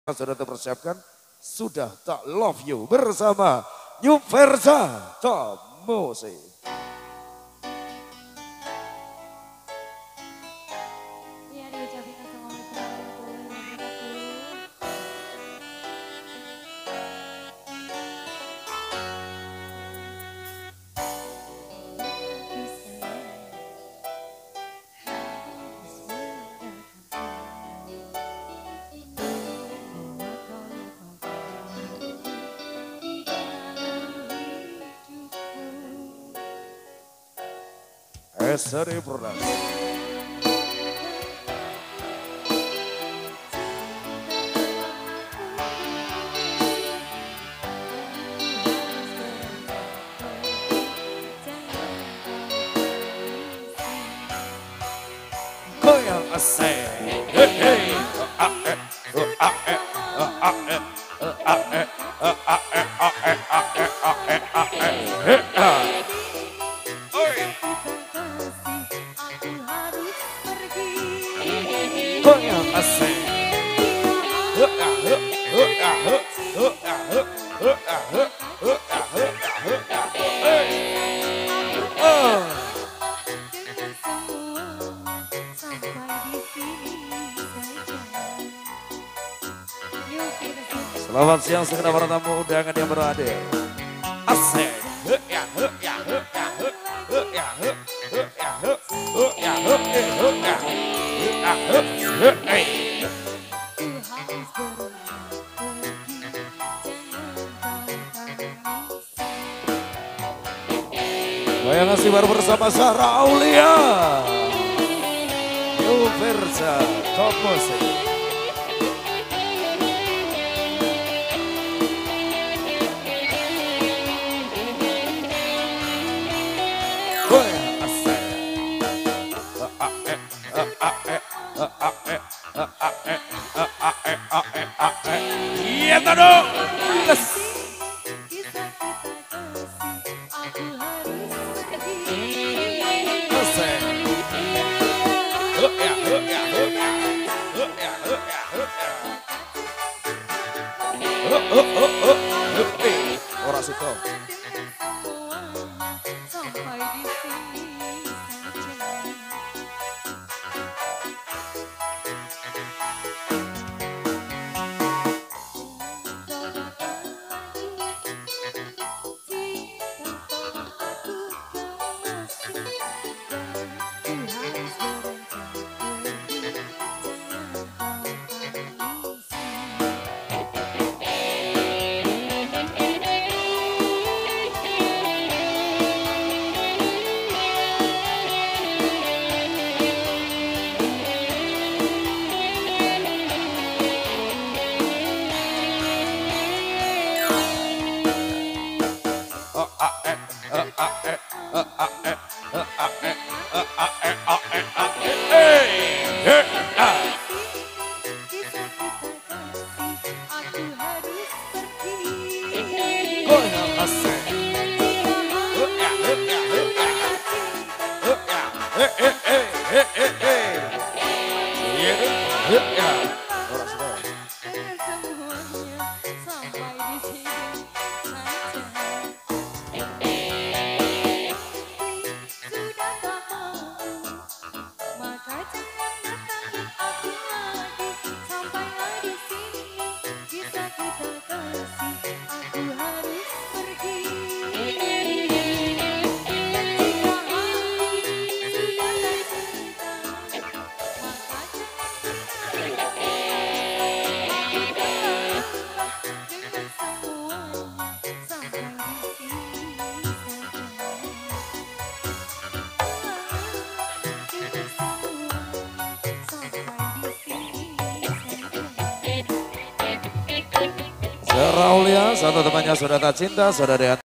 Sudah terpersiapkan, sudah tak love you bersama New Versa Top Musik. Ya, diucapin assalamualaikum warahmatullahi wabarakatuh. Seri Production. Goyang asik, hey hey, goyang asik. Selamat siang segera para tamu undangan yang berhadir. Asik. Goyang asik baru bersama Sarah Aulia. New Versa Top Musik. Iya tado. Ora situ. Sampai di sini saja. Sarah Aulia, satu temannya sudah tak cinta, saudara